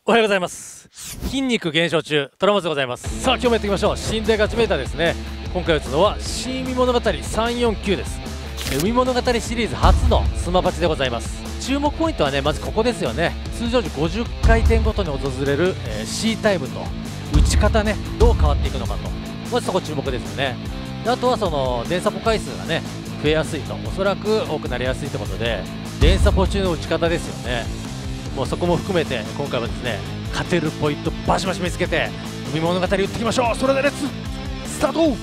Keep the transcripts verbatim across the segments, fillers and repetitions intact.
おはようございます。筋肉減少中トラマツでございます。さあ今日もやっていきましょう。新大ガチメーターですね。今回打つのは新海物語さんよんきゅうです。海物語シリーズ初のスマバチでございます。注目ポイントはね、まずここですよね。通常時ごじゅっかいてんごとに訪れる、えー、C タイムと打ち方ね、どう変わっていくのかと、まずそこ注目ですよね。であとはその電サポ回数がね増えやすいと、おそらく多くなりやすいということで、電サポ中の打ち方ですよね。もうそこも含めて今回はですね、勝てるポイントバシバシ見つけて海物語打っていきましょう。それでレッツスタート。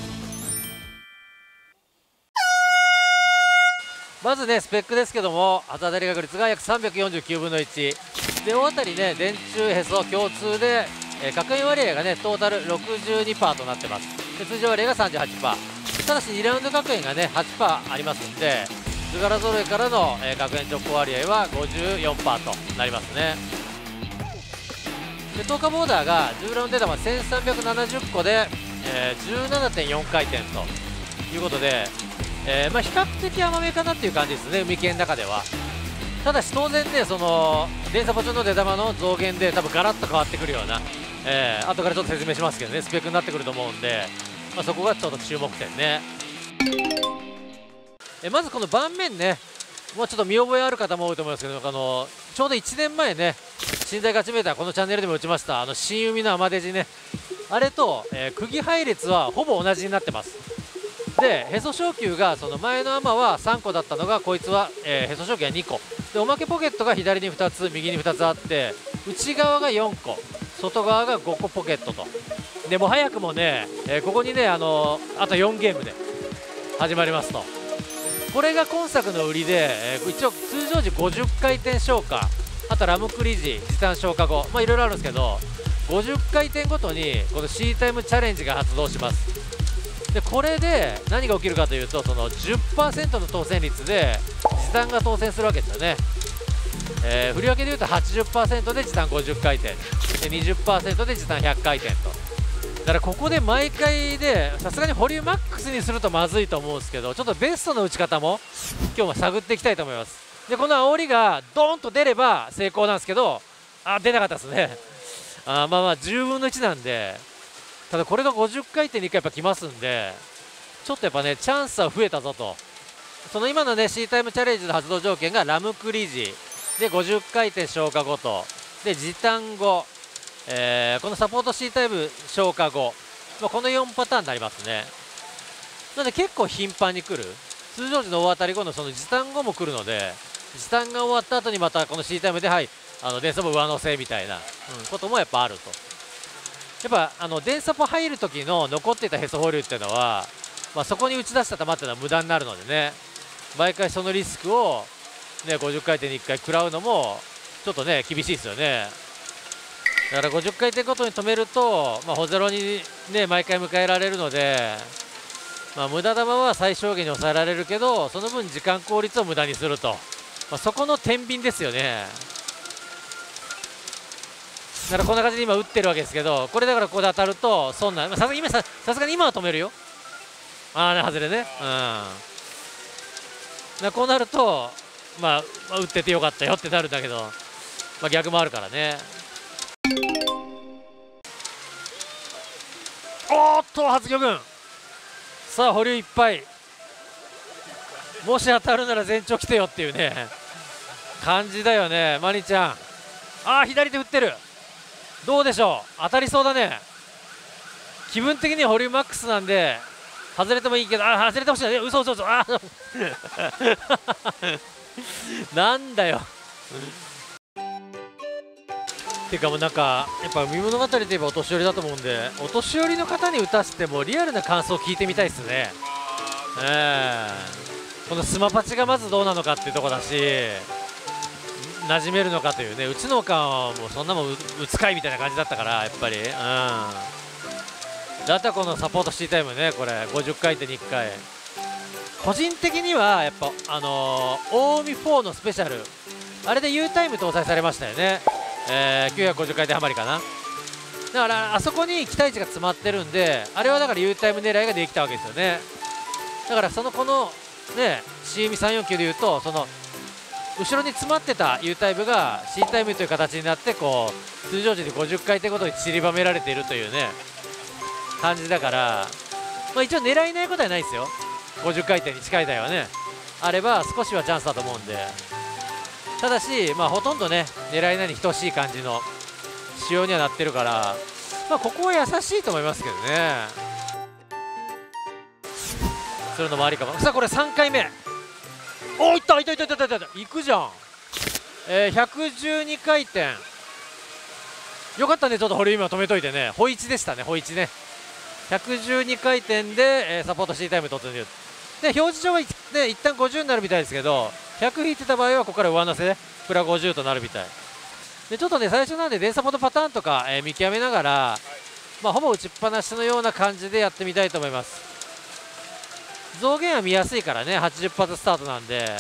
まずねスペックですけども、初当たり確率が約さんびゃくよんじゅうきゅうぶんのいちで、大当たりね電柱へそ共通で、えー、確変割合がねトータル ろくじゅうにパーセント となってます。で通常割合が さんじゅうはちパーセント、 ただしにラウンド確変がね はちパーセント ありますんで、図柄揃えからの、えー、確変直行割合は ごじゅうよんパーセント となりますね。で投下ボーダーがじゅうラウンド出玉せんさんびゃくななじゅっこで、えー、じゅうななてんよんかいてんということで、えーまあ、比較的甘めかなっていう感じですね、海系の中では。ただし当然ね、その電サポ中の出玉の増減で多分ガラッと変わってくるような、えー、後からちょっと説明しますけどね、スペックになってくると思うんで、まあ、そこがちょっと注目点ね。えまずこの盤面ね、もうちょっと見覚えある方も多いと思いますけど、あのちょうどいちねんまえね、新大ガチメーターこのチャンネルでも打ちましたあの新海の雨デジね、あれと、えー、釘配列はほぼ同じになってます。でへそ小球がその前の雨はさんこだったのが、こいつは、えー、へそ小球はにこで、おまけポケットが左にふたつ右にふたつあって、内側がよんこ外側がごこポケットと。でもう早くもね、えー、ここにね、あのー、あとよんゲームで始まりますと。これが今作の売りで、えー、一応通常時ごじゅっかいてん消化、あとラムクリ時時短消化後、まあいろいろあるんですけど、ごじゅっかいてんごとにこの C タイムチャレンジが発動します。でこれで何が起きるかというと、その じゅっパーセント の当選率で時短が当選するわけですよね。えー、振り分けでいうと はちじゅっパーセント で時短ごじゅっかいてんで にじゅっパーセント で時短ひゃっかいてんと。だからここで毎回でさすがに保留マックスにするとまずいと思うんですけど、ちょっとベストの打ち方も今日は探っていきたいと思います。でこの煽りがドーンと出れば成功なんですけど、あ出なかったですね。あまあまあじゅうぶんのいちなんで、ただこれがごじゅっかいてんにいっかいやっぱ来ますんで、ちょっとやっぱねチャンスは増えたぞと。その今のね C タイムチャレンジの発動条件がラムクリ時でごじゅっかいてん消化後とで時短後、えー、このサポート C タイム消化後、まあ、このよんパターンになりますね。なので結構頻繁に来る、通常時の大当たり後のその時短後も来るので、時短が終わった後にまたこの C タイムではいあの電サポ上乗せみたいな、うん、こともやっぱあると。やっぱあの電サポ入る時の残っていたへそ放流っていうのは、まあ、そこに打ち出した球っていうのは無駄になるのでね、毎回そのリスクを、ね、ごじゅっかいてんにいっかい食らうのもちょっとね厳しいですよね。だからごじゅっかいてんごとに止めると、まあ、ホゼロに、ね、毎回迎えられるので、まあ、無駄球は最小限に抑えられるけど、その分時間効率を無駄にすると、まあ、そこの天秤ですよね。だからこんな感じで今打ってるわけですけど、これだからここで当たるとそんな、さすがに今ささすがに今は止めるよ。ああね外れね。うん。こうなると、まあ、まあ打っててよかったよってなるんだけど、まあ、逆もあるからね。おーっと初魚群、さあ保留いっぱい、もし当たるなら全長来てよっていうね感じだよね。マニちゃん、ああ左手振ってる、どうでしょう、当たりそうだね。気分的には保留マックスなんで外れてもいいけど、あ外れてほしいな、うそうそそ、あなんだよっていうか、もうなんかやっぱ海物語といえばお年寄りだと思うんで、お年寄りの方に打たせてもリアルな感想を聞いてみたいですね。えー、このスマパチがまずどうなのかっていうところだし、馴染めるのかというね、うちのおかんはもうそんなもん打つかいみたいな感じだったから、やっぱり、うん、だったらこのサポート C タイムね、これごじゅっかいてんにいっかい、個人的にはやっぱあのー、近江フォーのスペシャル、あれで U タイム搭載されましたよね。えー、きゅうひゃくごじゅっかいてん余りかな。だからあそこに期待値が詰まってるんで、あれはだから U タイム狙いができたわけですよね。だからそのこのね シーエムさんよんきゅう でいうと、その後ろに詰まってた U タイムが C タイムという形になってこう通常時でごじゅっかい転ごとに散りばめられているというね感じだから、まあ、一応狙えないことはないですよ。ごじゅっかい転に近い台はねあれば少しはチャンスだと思うんで、ただし、まあ、ほとんどね狙えないに等しい感じの仕様にはなってるから、まあ、ここは優しいと思いますけどね。するのもありかも。さあこれさんかいめ、おいったいったいったいったいったいったいくじゃん、えー、ひゃくじゅうにかい転よかったね。ちょっと保留今止めといてね、保一でしたね、保一ね。ひゃくじゅうにかい転で、えー、サポート C タイム突入で、表示上は、ね、一旦ごじゅうになるみたいですけど、ひゃく引いてた場合はここから上乗せでプラごじゅうとなるみたいで、ちょっとね最初なんで電サポートパターンとか、えー、見極めながら、まあ、ほぼ打ちっぱなしのような感じでやってみたいと思います。増減は見やすいからね、はちじゅっ発スタートなんで。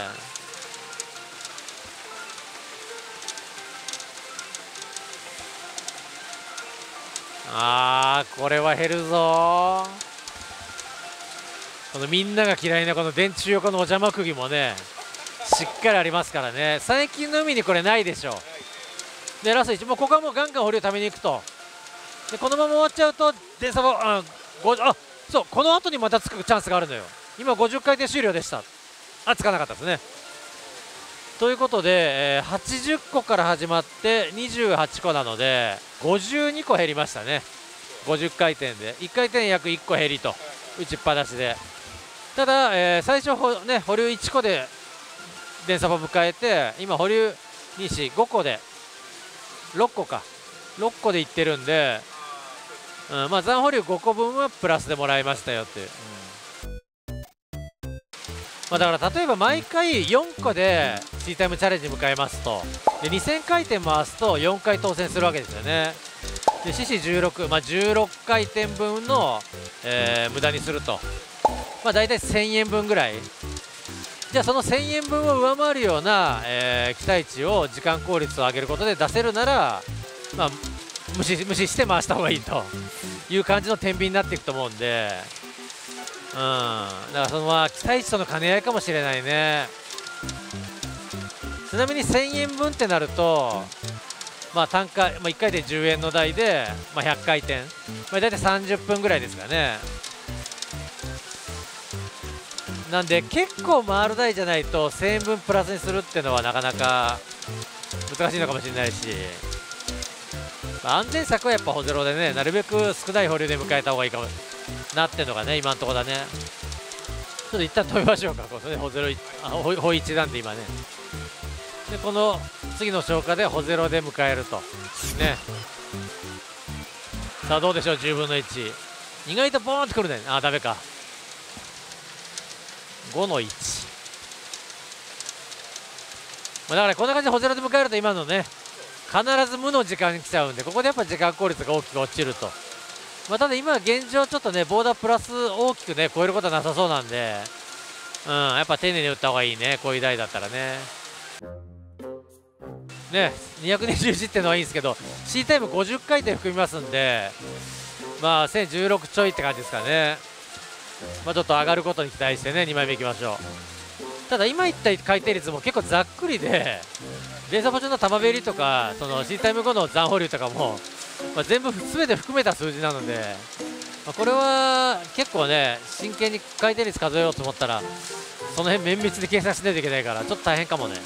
あーこれは減るぞ。このみんなが嫌いなこの電柱横のお邪魔釘もねしっかりありますからね。最近の海にこれないでしょ。でラストいち、もうここはもうガンガン保留ために行くと。でこのまま終わっちゃうと電サボあごあそうこの後にまたつくチャンスがあるのよ。今ごじゅっかい転終了でした。あつかなかったですね。ということで、えー、はちじゅっこから始まってにじゅうはちこなのでごじゅうにこ減りましたね。ごじゅっかい転でいっかい転約いっこ減りと打ちっぱなしで。ただ、えー、最初ほ、ね、保留いっこで電サポ迎えて、今保留に、よん、ごこでろっこかろっこでいってるんで、うんまあ、残保留ごこぶんはプラスでもらいましたよっていう、うんまあ、だから例えば毎回よんこで C タイムチャレンジ迎えますと、でにせんかい転回すとよんかい当選するわけですよね。で シーシーじゅうろく、まあ、じゅうろっかい転分の、えー、無駄にすると、まあ、大体せんえんぶんぐらい。じゃあそのせんえんぶんを上回るような、えー、期待値を時間効率を上げることで出せるなら、まあ、無視無視して回した方がいいという感じの天秤になっていくと思うんで、うん、だからそのまあ期待値との兼ね合いかもしれないね。ちなみにせんえんぶんってなると、まあ、単価、まあ、いっかいでじゅうえんの台で、まあ、ひゃっかい転、まあ、大体さんじゅっぷんぐらいですかね。なんで結構回る台じゃないとせんえんぶんプラスにするっていうのはなかなか難しいのかもしれないし、まあ、安全策はやっぱ保ゼロでね、なるべく少ない保留で迎えた方がいいかもなってるのがね今のところだね。ちょっと一旦止めましょうか、このね保ゼロあ保保いちなんで今ね。でこの次の消化で保ゼロで迎えるとね。さあどうでしょう、じゅうぶんのいち意外とボーンってくるね。あダメか、ごのいち、だからこんな感じで保ゼロで迎えると今のね必ず無の時間に来ちゃうんで、ここでやっぱ時間効率が大きく落ちると。まあ、ただ今現状ちょっとねボーダープラス大きくね超えることはなさそうなんで、うん、やっぱ丁寧に打った方がいいね、こういう台だったらね。ねにひゃくにじゅういちっていうのはいいんですけど C タイムごじゅっかい転含みますんで、まあせんじゅうろくちょいって感じですかね。まあちょっと上がることに期待してねにまいめいきましょう。ただ今言った回転率も結構ざっくりで、電サポ中の玉べりとかその C タイム後の残保留とかも、まあ、全部全て含めた数字なので、まあ、これは結構ね真剣に回転率数えようと思ったらその辺綿密に計算しないといけないからちょっと大変かもね。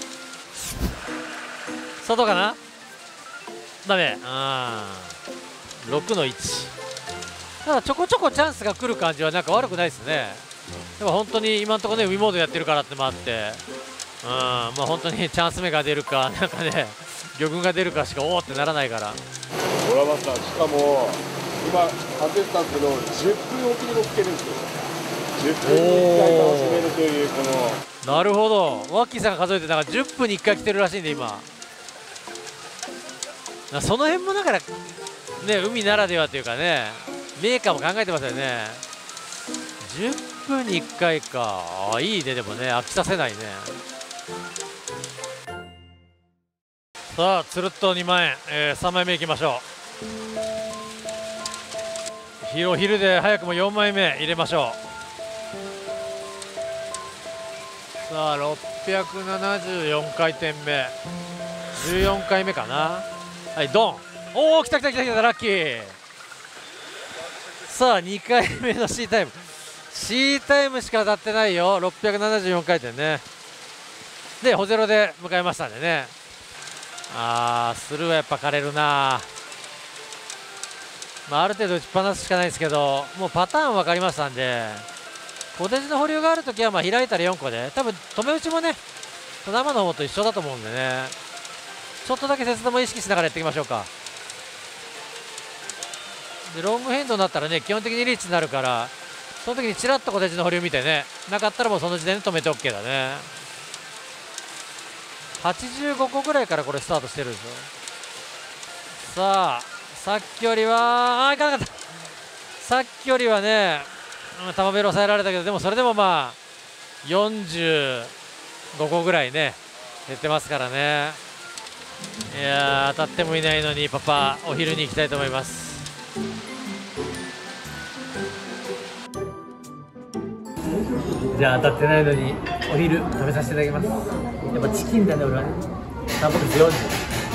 外かな、ダメ、あろくのいち。ただちょこちょこチャンスが来る感じはなんか悪くないですね。でも本当に今のところねウィモードやってるからってのもあって、うんまあ本当にチャンス目が出るかなんかね魚群が出るかしかおおってならないから。 ドラマさん、しかも今数えてたんですけどじゅっぷんおきに乗っけるんですよ。じゅっぷんにいっかい楽しめるというこの。なるほど、ワッキーさんが数えてたからじゅっぷんにいっかい来てるらしいんで今。その辺もだからね海ならではというかねメーカーも考えてますよね。じゅっぷんにいっかいか、あいいね。でもね飽きさせないね。さあつるっとにまんえん、えー、さんまいめいきましょう。昼お昼で早くもよんまいめ入れましょう。さあろっぴゃくななじゅうよんかいてんめ、じゅうよんかいめかな。はい、ドン。おお、来た来た来た来た、ラッキー。さあにかいめの C タイム、 C タイムしか当たってないよ。ろっぴゃくななじゅうよんかいてんね。でホゼロで迎えましたんでね。あー、スルーはやっぱ枯れるな。まあ、ある程度打ちっぱなすしかないですけど、もうパターン分かりましたんで、小手地の保留があるときはまあ開いたらよんこで、多分止め打ちもね生の方と一緒だと思うんでね、ちょっとだけ節度も意識しながらやっていきましょうか。でロングヘンドになったらね基本的にリーチになるから、その時にちらっと小手地の保留見てね、なかったらもうその時点で止めて OK だね。はちじゅうごこぐらいからこれスタートしてるんですよ。さあさっきよりはあーいかなかった。さっきよりはね球ベロ抑えられたけど、でもそれでもまあよんじゅうごこぐらいね減ってますからね。いやー、当たってもいないのにパパお昼に行きたいと思います。じゃあ当たってないのにお昼食べさせていただきます。やっぱチキンだね俺はね。タンパク質よんじゅ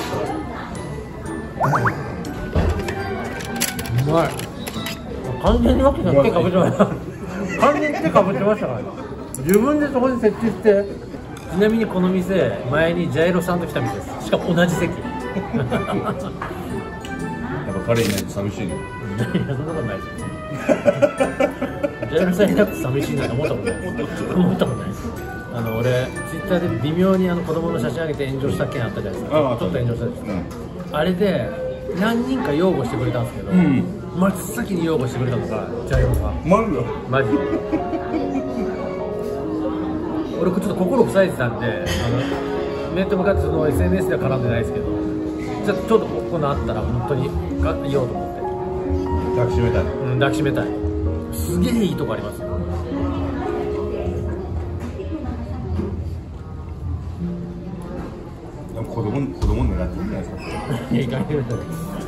う。うまい。完全にわけが手かぶってました。完全に手かぶってましたからね。自分でそこに設置して。ちなみにこの店前にジャイロさんと来た店です。しかも同じ席。やっぱ彼いないと寂しいね。 いや、そんなことないですよ。ジャイロさんいなくて寂しいなと思ったことないです。思ったことないです。あの俺ツイッターで微妙にあの子供の写真上げて炎上した件あったじゃないですか。ちょっと炎上したんです、うん、あれで何人か擁護してくれたんですけど、うん、真っ先に擁護してくれたのがジャイロさん。 マジだマジで。俺ちょっと心塞いでたんで、あの面と向かってその エスエヌエス では絡んでないですけど、ちょっとちょっとここのあったら本当に言おうと思って抱きしめたい、 うん、抱きしめたい。すげえいいとこありますよ。 でも子供子供狙ってるんじゃないですか。いや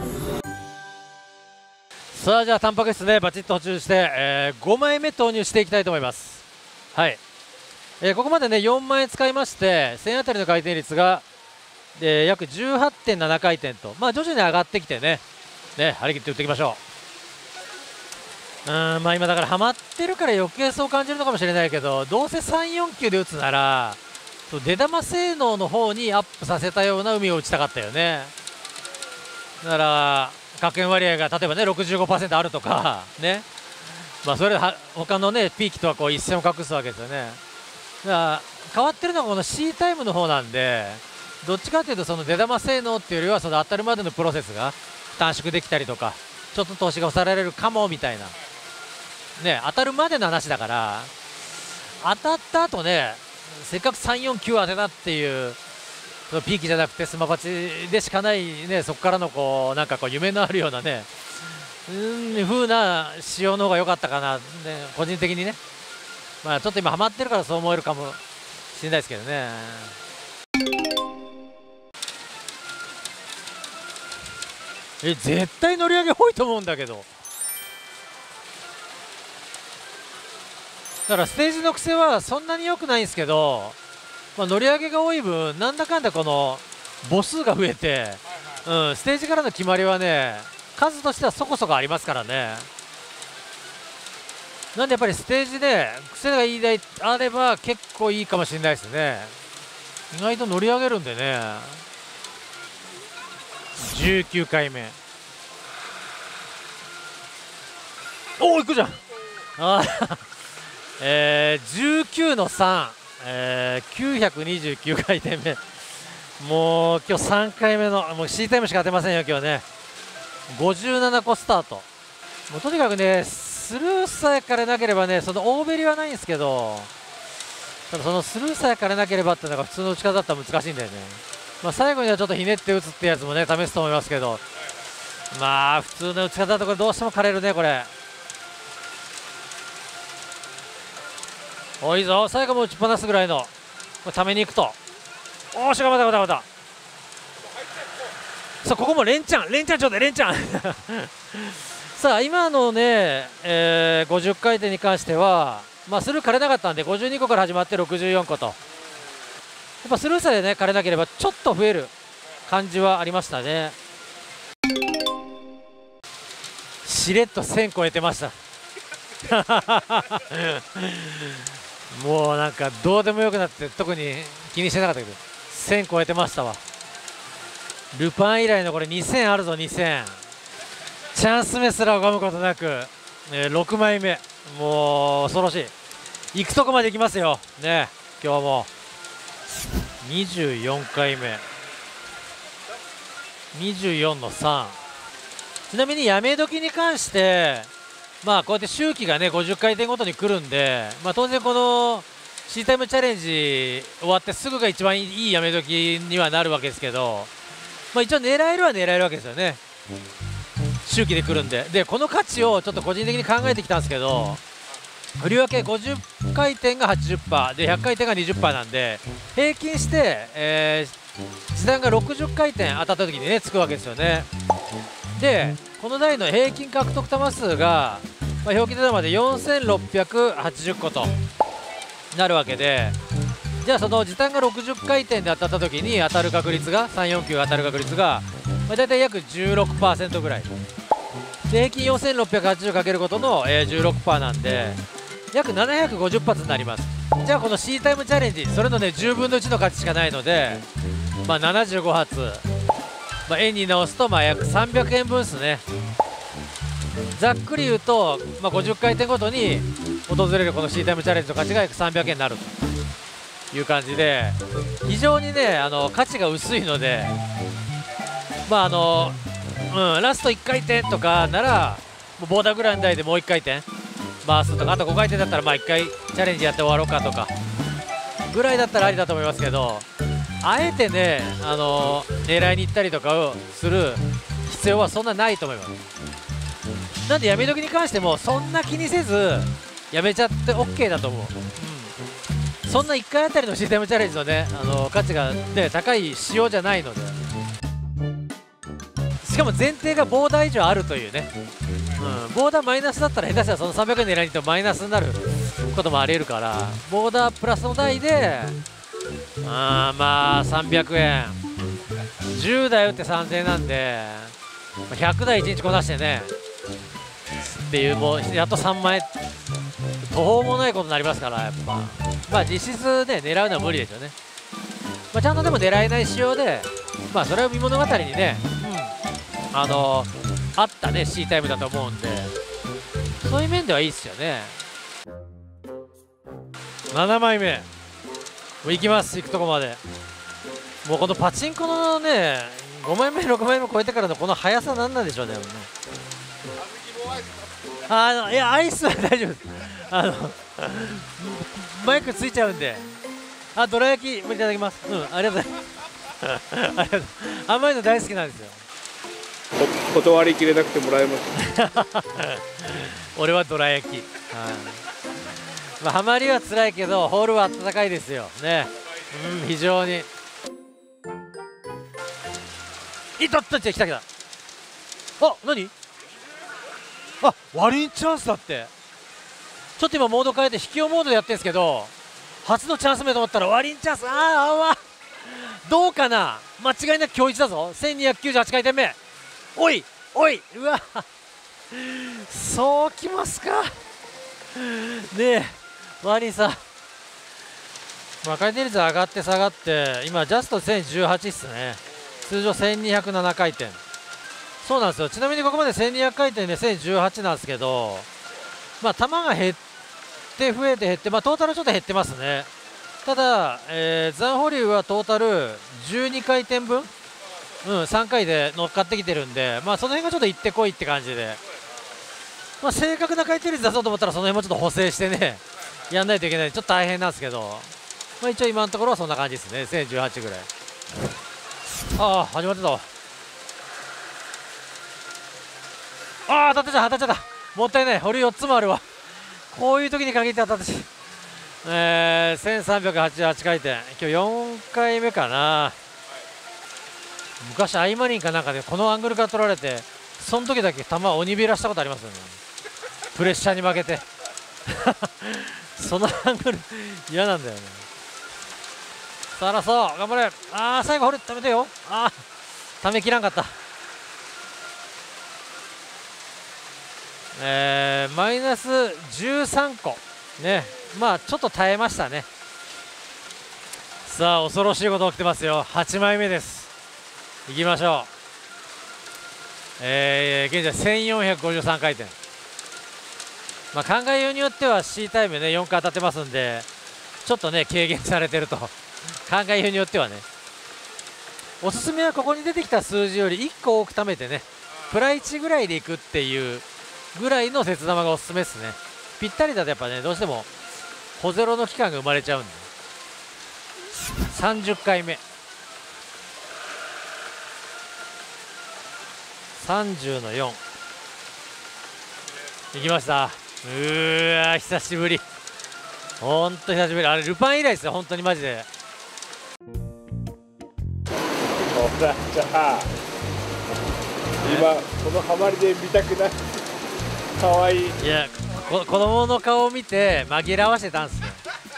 さあじゃあタンパク質ねバチッと補充して、えー、ごまいめ投入していきたいと思います。はい、えー、ここまでねよんまい使いましてせんあたりの回転率が、えー、約 じゅうはってんなな 回転と、まあ徐々に上がってきてねね張り切って打っていきましょう。うーんまあ今だからハマってるから余計そう感じるのかもしれないけど、どうせさんよんきゅうで打つなら出玉性能の方にアップさせたような海を打ちたかったよね。だから確変割合が例えばね ろくじゅうごパーセント あるとかね、まあそれは他のねピーキとはこう一線を画すわけですよね。だから変わってるのがこの C タイムの方なんで、どっちかというとその出玉性能っていうよりはその当たるまでのプロセスが短縮できたりとか、ちょっと投資が抑えられるかもみたいなね、当たるまでの話だから、当たった後ねせっかくさんよんきゅう当てたっていうそのピーキじゃなくてスマバチでしかないね、そこからのこうなんかこう夢のあるようなねうん風な仕様の方が良かったかな、ね、個人的にね。まあちょっと今ハマってるからそう思えるかもしれないですけどね。え絶対乗り上げ多いと思うんだけど。だからステージの癖はそんなに良くないんですけど、まあ、乗り上げが多い分なんだかんだこの母数が増えて、うん、ステージからの決まりはね数としてはそこそこありますからね。なんでやっぱりステージで癖がいいであれば結構いいかもしれないですね。意外と乗り上げるんでね。じゅうきゅうかいめ。おおいくじゃん。あえー、じゅうきゅうのさん、えー、きゅうひゃくにじゅうきゅうかいてんめ。もう今日さんかいめのもう C タイムしか当てませんよ今日ね。ごじゅうななこスタート。もうとにかくねスルーさえかれなければね、その大べりはないんですけど、ただそのスルーさえかれなければっていうのが普通の打ち方だったら難しいんだよね。まあ最後にはちょっとひねって打つってやつもね試すと思いますけど、まあ普通の打ち方だとこれどうしてもかれるねこれ。おいいぞ、最後も打ちっぱなすぐらいのこれためにいくと、おーしがまたまたまた。さあここも連チャン連チャンちょうだい連チャンさあ今のね、えー、ごじゅっかいてんに関してはまあスルーかれなかったんでごじゅうにこから始まってろくじゅうよんこと、 っぱスルーさでね枯れなければちょっと増える感じはありましたね。しれっとせん超えてましたもうなんかどうでもよくなって特に気にしてなかったけどせん超えてましたわ。ルパン以来のこれにせんあるぞ。にせんチャンス目すら拝むことなく、えー、ろくまいめ、もう恐ろしい。行くとこまで行きますよね。今日もにじゅうよんかいめ、にじゅうよんのさん。ちなみにやめ時に関してまあこうやって周期がねごじゅっかいてんごとに来るんで、まあ、当然この C タイムチャレンジ終わってすぐが一番いいやめ時にはなるわけですけど、まあ、一応狙えるは狙えるわけですよね。周期で来るんで。でこの価値をちょっと個人的に考えてきたんですけど、振り分けごじゅっかいてんが はちじゅっパーセント でひゃっかいてんが にじゅっパーセント なんで平均して、えー、時短がろくじゅっかいてん当たった時にねつくわけですよね。でこの台の平均獲得玉数が、まあ、表記出玉でよんせんろっぴゃくはちじゅっことなるわけで、じゃあその時短がろくじゅっかいてんで当たった時に当たる確率がさんよんきゅう当たる確率が、まあ、大体約 じゅうろくパーセント ぐらいで、平均よんせんろっぴゃくはちじゅうかけることの、えー、じゅうろくパーセント なんで約ななひゃくごじゅっ発になります。じゃあこの C タイムチャレンジそれのねじゅうぶんのいちの価値しかないので、まあ、ななじゅうご発、まあ、円に直すとまあ約さんびゃくえんぶんですね。ざっくり言うと、まあ、ごじゅっかいてんごとに訪れるこの C タイムチャレンジの価値が約さんびゃくえんになるという感じで、非常にねあの価値が薄いので、まああのうん、ラストいっかいてんとかならもうボーダーグラウンド台でもういっかいてん回すとか、あとごかいてんだったらまあいっかいチャレンジやって終わろうかとかぐらいだったらありだと思いますけど、あえてねあの狙いに行ったりとかをする必要はそんなないと思います。なんでやめ時に関してもそんな気にせずやめちゃって オーケー だと思う、うん、そんないっかいあたりのシステムチャレンジのねあの価値が、ね、高い仕様じゃないので、しかも前提がボーダー以上あるというね、うん、ボーダーマイナスだったら下手したらそのさんびゃくえん狙いに行ってもマイナスになることもありえるから、ボーダープラスの台であまあさんびゃくえんじゅうだい打ってさんぜんえんなんでひゃくだいいちにちこなしてねっていう、もうやっとさんまんえん途方もないことになりますから、やっぱまあ実質ね狙うのは無理ですよね。まあ、ちゃんとでも狙えない仕様で、まあそれは見物語にね、うん、あのー、あったね C タイムだと思うんで、そういう面ではいいっすよね。ななまいめもういきます。行くとこまで。もうこのパチンコのねごまいめろくまいめ超えてからのこの速さなんなんでしょうね。あのいやアイスは大丈夫です。あのマイクついちゃうんで。あ、どら焼きいただきます。うん、ありがとうございますありがとう。甘いの大好きなんですよ。 断りきれなくてもらえました俺はどら焼き、はい、まあ、ハマりは辛いけどホールは暖かいですよね。うん、非常にいたったっちゃ来た来た。あ、何、あ、割りチャンスだって。ちょっと今モード変えて引き用モードでやってるんですけど、初のチャンス目と思ったら割りチャンス。あーあわどうかな、間違いなく今日一だぞ。せんにひゃくきゅうじゅうはちかいてんめ、おいおい、うわそうきますかねえ割りさ、まあ、回転率上がって下がって今ジャストせんじゅうはちっすね。通常せんにひゃくななかいてん。そうなんですよ。ちなみにここまでせんにひゃくかいてんでせんじゅうはちなんですけど、まあ球が減って増えて減って、まあ、トータルちょっと減ってますね。ただ、えー、残保留はトータルじゅうにかいてんぶん、うん、さんかいで乗っかってきてるんで、まあ、その辺がちょっと行ってこいって感じで、まあ、正確な回転率出そうと思ったらその辺もちょっと補正してねやんないといけない、ちょっと大変なんですけど、まあ、一応今のところはそんな感じですね。せんじゅうはちぐらい。ああ始まってたわ。ああ当たってた当たっちゃった、もったいない。俺よっつもあるわ。こういう時に限って当たってし、えー、せんさんびゃくはちじゅうはちかいてん、今日よんかいめかな。昔アイマリンかなんかでこのアングルから取られて、その時だけ球鬼びらしたことありますよね、プレッシャーに負けてそのアングル嫌なんだよね。ささあラスト頑張れ。あー最後掘るためてよ。あーためきらんかった。えー、マイナスじゅうさんこね。まあちょっと耐えましたね。さあ恐ろしいこと起きてますよ。はちまいめです。いきましょう。えー、現在せんよんひゃくごじゅうさんかいてん。まあ考えようによっては C タイムねよんかい当たってますんで、ちょっとね軽減されてると考えようによってはね。おすすめはここに出てきた数字よりいっこ多く貯めてね、プラいちぐらいでいくっていうぐらいの節玉がおすすめですね。ぴったりだとやっぱねどうしても小ゼロの期間が生まれちゃうんで。さんじゅっかいめさんじゅうのよんいきました。うーわ久しぶり、ほんと久しぶり。あれルパン以来ですよ本当にマジで。 ほらじゃあ今このハマりで見たくないかわいい。 いやこ子供の顔を見て紛らわしてたんですよ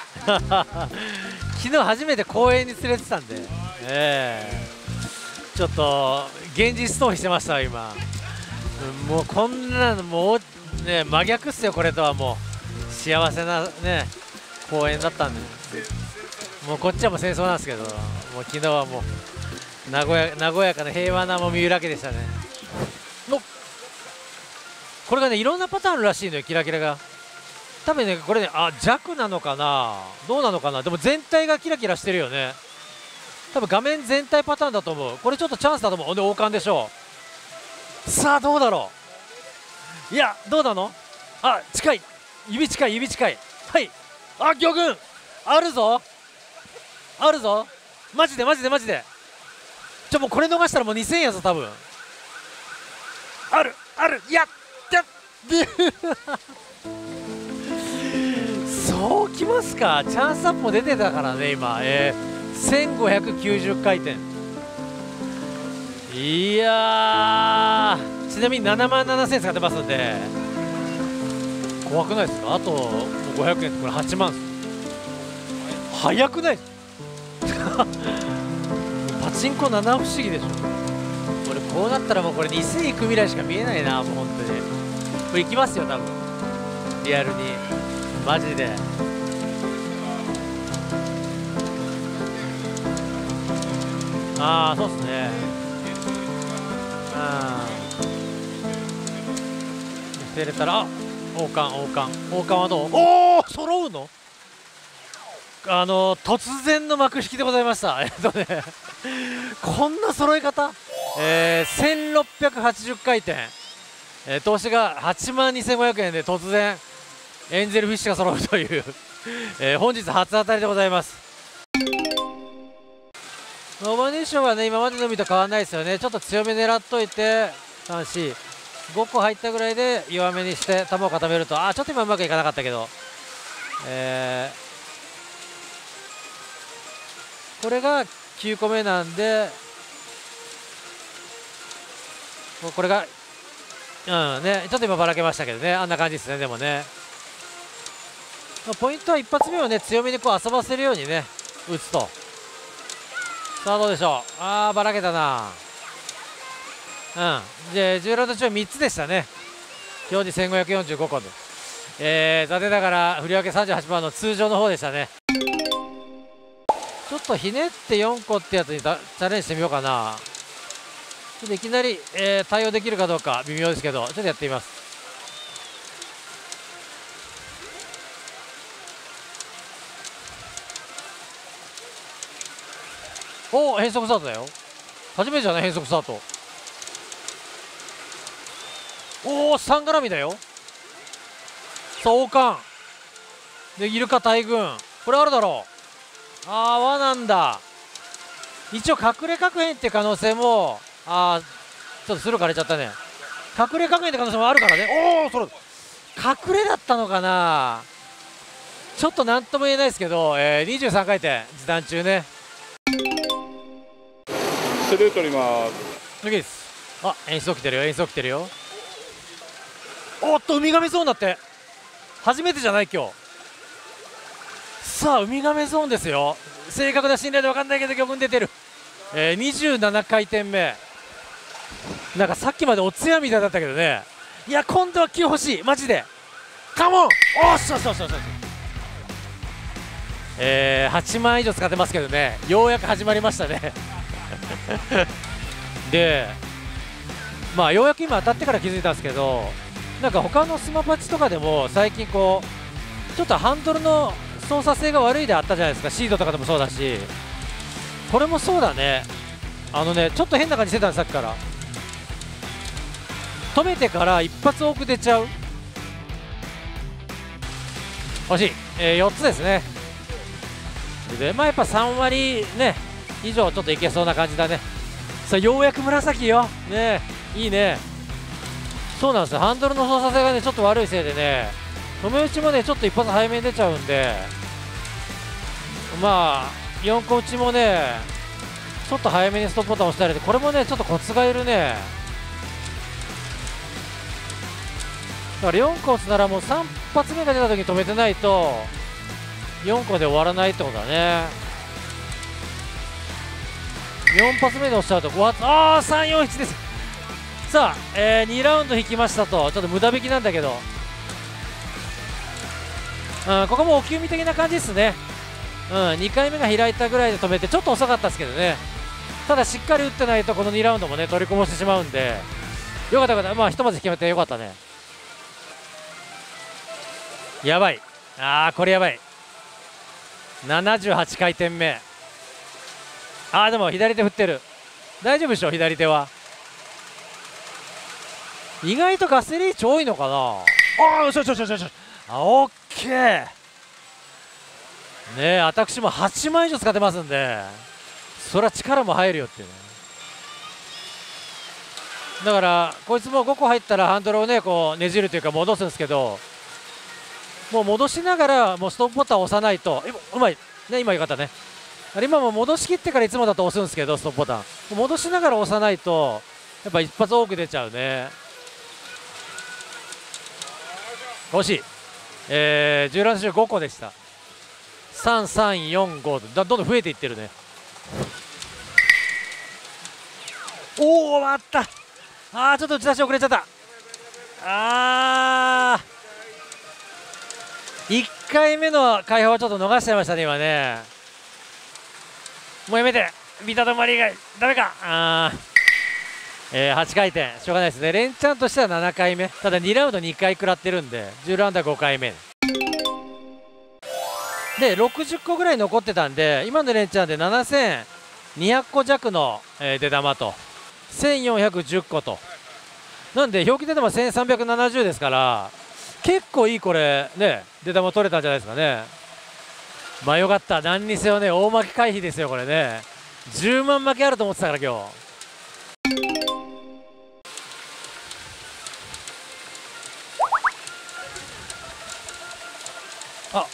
昨日初めて公園に連れてたんで、えー、ちょっと現実逃避してました今。もうこんなのもうね真逆っすよこれとは。もう幸せなね公園だったんで、もうこっちはもう戦争なんですけど、もう昨日はもう和や和やかな平和なもみゆらけでしたね。のこれがねいろんなパターンあるらしいのよキラキラが。多分ねこれねあ弱なのかなどうなのかな。でも全体がキラキラしてるよね。多分画面全体パターンだと思う。これちょっとチャンスだと思う。で王冠でしょう。さあどうだろう。いやどうなの。あ近い、指近い指近い。はいあ魚群あるぞあるぞマジでマジでマジで。ちょもうこれ逃したらもうにせんやぞ多分。あるあるやっやっそうきますか。チャンスアップも出てたからね今、えー、せんごひゃくきゅうじゅっかいてん。いやーちなみにななまんななせん使ってますんで怖くないですか。あともうごひゃくえんってこれはちまんっす。早くないパチンコ七不思議でしょこれ。こうなったらもうこれにせんいく未来しか見えないなもう本当に。これいきますよ多分リアルにマジで。ああそうっすね。あ見せれたらあ王冠王冠王冠はどう。おお揃うの。あの突然の幕引きでございましたえっとねこんな揃い方、えー、せんろっぴゃくはちじゅっかいてん、えー、投資がはちまんにせんごひゃくえんで突然エンゼルフィッシュが揃うというえー、本日初当たりでございます。オーバーネーションはね今までのみと変わらないですよね。ちょっと強め狙っといてさん、よん、ごこ入ったぐらいで弱めにして球を固めると、あちょっと今うまくいかなかったけど、えー、これがきゅうこめなんでこれがうんねちょっと今ばらけましたけどね、あんな感じですね。でもねポイントは一発目をね強めにこう遊ばせるようにね打つと。さあどうでしょう。あーばらけたな。うんでじゅうラウンド中みっつでしたね表示せんごひゃくよんじゅうごこで、えー、残念ながら振り分けさんじゅうはちばんの通常の方でしたね。ちょっとひねってよんこってやつにチャレンジしてみようかな。ちょっといきなり、えー、対応できるかどうか微妙ですけどちょっとやってみます。おお変則スタートだよ。初めてじゃない変則スタート。おおさん絡みだよ。さあ王冠でイルカ大群これあるだろう。あー輪なんだ。一応隠れ確変っていう可能性もあーちょっとスルーかれちゃったね。隠れ確変って可能性もあるからね。おおそれ隠れだったのかな。ちょっと何とも言えないですけど、えー、にじゅうさんかいてん時短中ね。 スルー取ります。 次です。あ演出起きてるよ演出起きてるよ。おっとウミガメゾーンだって。初めてじゃない今日。さあウミガメゾーンですよ。 正確な信頼で分かんないけど魚群出てる、えー、にじゅうななかいてんめ。なんかさっきまでおつやみたいだったけどね。いや今度はきゅう欲しいマジで。カモン、おっしゃそうそうそう。えー、はちまん以上使ってますけどね、ようやく始まりましたねでまあようやく今当たってから気づいたんですけど、なんか他のスマパチとかでも最近こうちょっとハンドルの操作性が悪いであったじゃないですか。シードとかでもそうだし、これもそうだね。あのねちょっと変な感じしてたんです、さっきから。止めてから一発多く出ちゃう。欲しい、えー、よっつですね。でまあやっぱさんわりね以上ちょっといけそうな感じだね。さあようやく紫よね、いいね。そうなんですよ、ハンドルの操作性がねちょっと悪いせいでね、止め打ちもねちょっと一発早めに出ちゃうんで、まあよんこ打ちもねちょっと早めにストップボタン押したりで、これもねちょっとコツがいるね。だからよんこ打つならもうさんぱつめが出た時に止めてないとよんこで終わらないってことだね。よん発目で押しちゃうとご発、ああさんよんいちです。さあ、えー、にラウンド引きましたと、ちょっと無駄引きなんだけど、うん、ここもおきゅうみ的な感じですね。うん、にかいめが開いたぐらいで止めてちょっと遅かったですけどね。ただしっかり打ってないとこのにラウンドもね取りこぼしてしまうんで、よかったよかった、まあひとまず決めてよかったね。やばい、ああこれやばい、ななじゅうはちかいてんめ。ああでも左手振ってる、大丈夫でしょ左手は。意外とガスリーチ多いのかな。ああよしよしよしよしよし、あオッケーねえ、私もはちまん以上使ってますんで、そりゃ力も入るよっていうね。だからこいつもごこ入ったらハンドルをねこうねじるというか戻すんですけど、もう戻しながらもうストップボタンを押さないと、うまいね、今よかったね。今も戻しきってからいつもだと押すんですけど、ストップボタン戻しながら押さないとやっぱ一発多く出ちゃうね。惜しい、えー、じゅうラウンド中ごこでした。さんさんよんごどんどん増えていってるね。おお回った、あーちょっと打ち出し遅れちゃった。あーいっかいめの解放はちょっと逃しちゃいましたね今ね。もうやめて、ビタ止まり以外ダメか。あー、えー、はちかいてんしょうがないですね。連チャンとしてはななかいめ、ただにラウンドにかい食らってるんでじゅうラウンドはごかいめでろくじゅっこぐらい残ってたんで、今の連チャンでななせんにひゃっこ弱の、えー、出玉とせんよんひゃくじゅっことなんで表記出玉せんさんびゃくななじゅうですから、結構いいこれね出玉取れたんじゃないですかね。まあよかった、何にせよね大負け回避ですよこれね。じゅうまん負けあると思ってたから今日。あ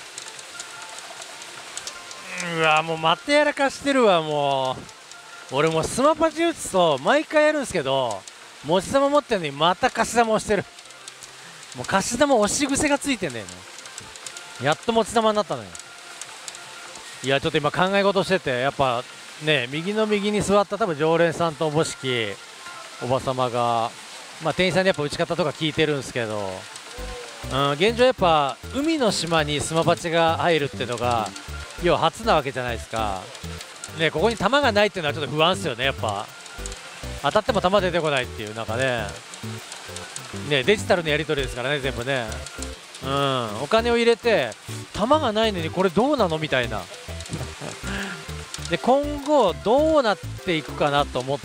うわもうまたやらかしてるわ。もう俺もうスマパチ打つと毎回やるんですけど、持ち玉持ってるのにまた貸し玉押してる。もう貸し玉押し癖がついてんだよね。やっと持ち玉になったのよ。いやちょっと今考え事してて、やっぱね右の右に座った多分常連さんとおぼしきおばさまが、まあ、店員さんにやっぱ打ち方とか聞いてるんですけど、うん、現状やっぱ海の島にスマパチが入るっていうのが要は初なわけじゃないですか。ね、ここに球がないっていうのはちょっと不安ですよね。やっぱ当たっても球出てこないっていう中ね、ねデジタルのやり取りですからね全部ね。うん、お金を入れて球がないのにこれどうなのみたいなで今後どうなっていくかなと思って、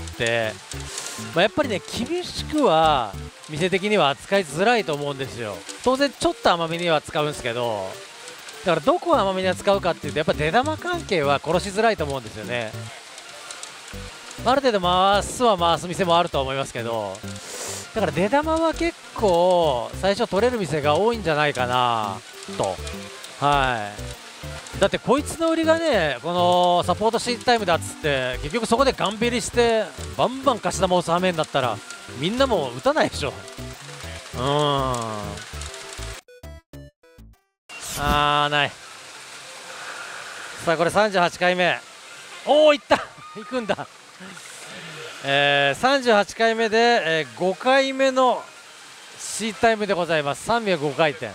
まあ、やっぱりね厳しくは店的には扱いづらいと思うんですよ。当然ちょっと甘めには使うんですけど、だからどこを甘めに扱うかっていうとやっぱ出玉関係は殺しづらいと思うんですよね。ある程度回すは回す店もあると思いますけど、だから出玉は結構最初取れる店が多いんじゃないかなと。はいだってこいつの売りがねこのサポートシートタイムだっつって結局そこでガンビリしてバンバン貸し玉を押す羽目になったらみんなもう打たないでしょ。うーんあーないさあこれさんじゅうはちかいめ、おおいったいくんだ、えー、さんじゅうはちかいめで、えー、ごかいめの C タイムでございます。さんびゃくごかいてん、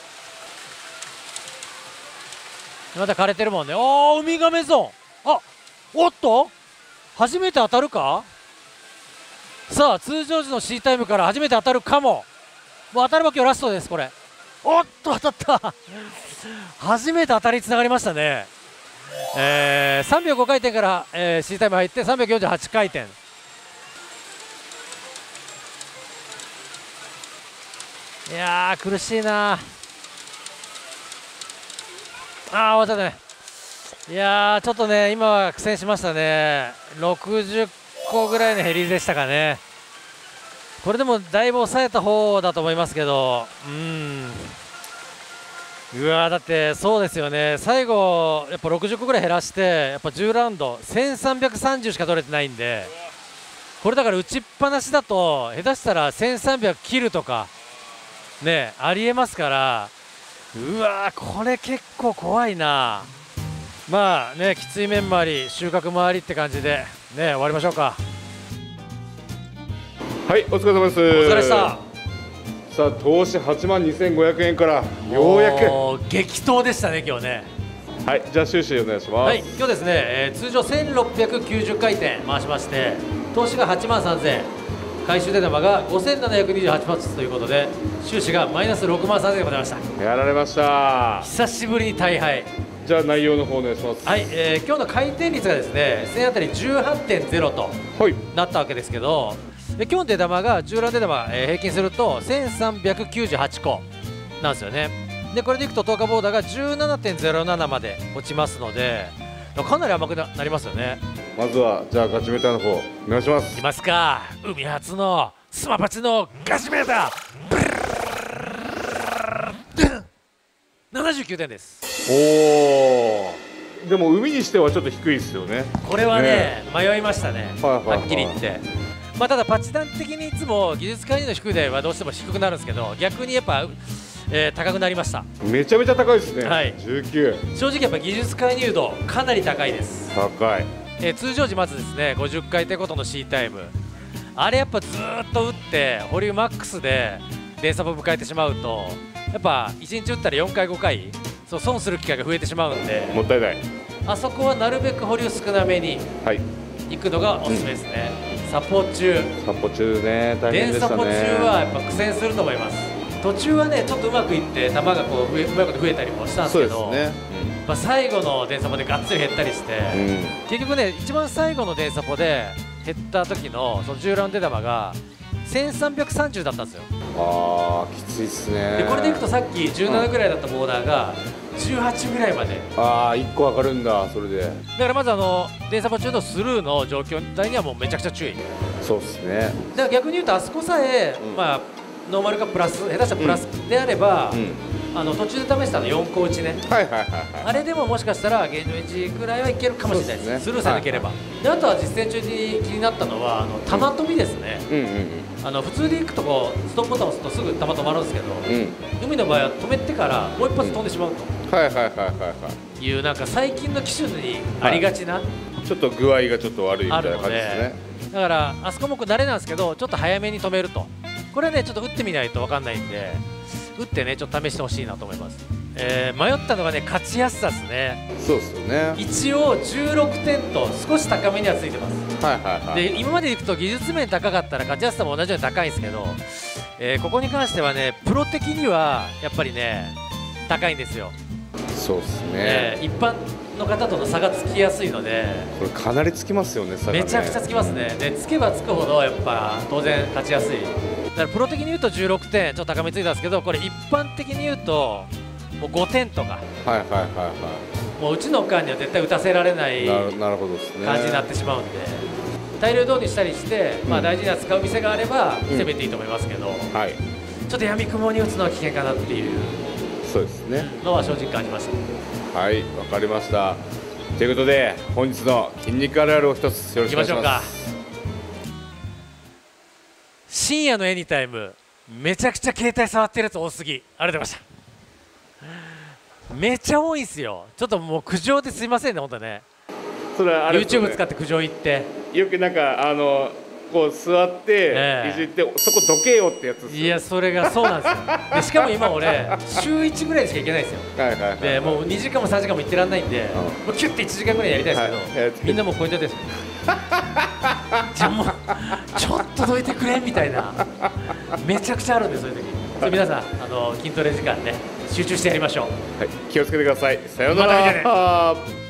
また枯れてるもんね。おおウミガメゾーン、あおっと初めて当たるか。さあ通常時の C タイムから初めて当たるかも。もう当たれば今日ラストです。これおっと当たった初めて当たりにつながりましたね。えー、さんびゃくごかいてんから、えー、C タイム入ってさんびゃくよんじゅうはちかいてん。いやー苦しいなあー終わっちゃったね。いやーちょっとね今は苦戦しましたね。ろくじゅっこぐらいの減りでしたかね。これでもだいぶ抑えた方だと思いますけど、うんうわーだってそうですよね。最後やっぱろくじゅっこぐらい減らしてやっぱじゅうラウンドせんさんびゃくさんじゅうしか取れてないんで、これだから打ちっぱなしだと下手したらせんさんびゃく切るとかねありえますから、うわーこれ結構怖いな。まあねきつい面もあり収穫もありって感じでね終わりましょうか。 はいお疲れ様です。お疲れでした。 さあ投資はちまんにせんごひゃくえんからようやく激闘でしたね今日ね。 はいじゃあ収支お願いします。 はい今日ですね、えー、通常せんろっぴゃくきゅうじゅっかいてん回しまして、投資がはちまんさんぜんえん、回収出玉がごせんななひゃくにじゅうはち発ということで収支がマイナスろくまんさんぜんえんでございました。 やられました。 久しぶりに大敗。 じゃあ内容の方お願いします。 はい、えー、今日の回転率がですねせんあたり じゅうはちてんゼロ となったわけですけど、で今日の出玉がじゅうラウンド出玉、えー、平均するとせんさんびゃくきゅうじゅうはちこなんですよね。でこれでいくととおかボーダーが じゅうななてんゼロなな まで落ちますのでかなり甘く な, なりますよね。 まずはじゃあガチメーターの方お願いします。 いきますか。海初のスマパチのガチメーターななじゅうきゅうてんです。 おおでも海にしてはちょっと低いですよね。 これは ね, ね迷いましたね、 はいはいはい、 はっきり言って。まあ、ただパチダン的にいつも技術介入の低い台はどうしても低くなるんですけど、逆にやっぱ、えー、高くなりました。 めちゃめちゃ高いですね、 はい、 じゅうきゅう。 正直やっぱ技術介入度かなり高いです。 高い、 えー、通常時まずですねごじゅっかいてんごとの C タイム、あれやっぱずーっと打って保留マックスで電サポ迎えてしまうとやっぱいちにち打ったらよんかいごかいそう損する機会が増えてしまうんで、 もったいない。 あそこはなるべく保留少なめに行くのがおすすめですね、うん、サポ中サポ中ね大変でしたね。電サポ中はやっぱ苦戦すると思います。途中はねちょっとうまくいって球がこううまいこと増えたりもしたんですけど、 そうですね、 うん、まあ最後の電サポでがっつり減ったりして、うん、結局ね一番最後の電サポで減った時のそのじゅうラウンド出玉がせんさんびゃくさんじゅうだったんですよ。 あーきついっすね。 でこれでいくとさっきじゅうななぐらいだったボーダーがじゅうはちぐらいまで、 ああいっこ上がるんだ。それでだからまずあの電サポ中のスルーの状況にはもうめちゃくちゃ注意。 そうっすね。 だから逆に言うとあそこさえ、うん、まあノーマルかプラス下手したらプラスであれば、うんうん、あの途中で試したのよんこ打ちね、はいはいはいはい、あれでももしかしたら現状いちぐらいはいけるかもしれないです、ね、スルーさえなければ、はいはい、であとは実践中に気になったのはあの玉飛びですね、うんうんうん、あの普通でいくとこうストップボタンを押すとすぐ球止まるんですけど、うん、海の場合は止めてからもう一発飛んでしまうと、うん、はいはいはいはいはいいうなんか最近の機種にありがちな、はい、ちょっと具合がちょっと悪いみたいな感じですね。だからあそこも慣れなんですけどちょっと早めに止めると、これねちょっと打ってみないと分かんないんで打ってねちょっと試してほしいなと思います。えー、迷ったのがね勝ちやすさですね。そうですよね。一応じゅうろくてんと少し高めにはついてます。はいはいはい。で今までいくと技術面高かったら勝ちやすさも同じように高いんですけど、えー、ここに関してはねプロ的にはやっぱりね高いんですよ。そうですね、えー、一般の方との差がつきやすいので、これかなりつきますよね、差がね。めちゃくちゃつきますね。でつけばつくほどやっぱ当然勝ちやすい。だからプロ的に言うとじゅうろくてんちょっと高めついたんですけど、これ一般的に言うともうごてんとか、はいはいはいはい、もううちの間には絶対打たせられない感じになってしまうんで、大量導入したりして、うん、まあ大事な使う店があれば攻めていいと思いますけど、うん、はい、ちょっと闇雲に打つのは危険かなっていうそうですねのは正直感じました。はい、わかりました。ということで本日の筋肉あるあるを一つよろしくお願いします。深夜のエニタイムめちゃくちゃ携帯触ってるやつ多すぎ。ありがとうございました。 めっちゃ多いんすよ。ちょっともう苦情ですいませんね、本当ね。 それはあれですよね、 YouTube 使って苦情言って、 よくなんかあのこう座って、 ええいじってそこどけよってやつですよ。 いやそれがそうなんですよ。でしかも今俺週いちぐらいしか行けないんですよ。 はいはいはい、 でもうにじかんもさんじかんも行ってらんないんで、もうキュッていちじかんぐらいやりたいですけど、 はい、 みんなもうポイントですじゃあもうちょっとどいてくれみたいな、めちゃくちゃあるんで、そういう時。それ皆さんあの筋トレ時間ね集中してやりましょう。 はい、気をつけてください。さようなら。 また見てね。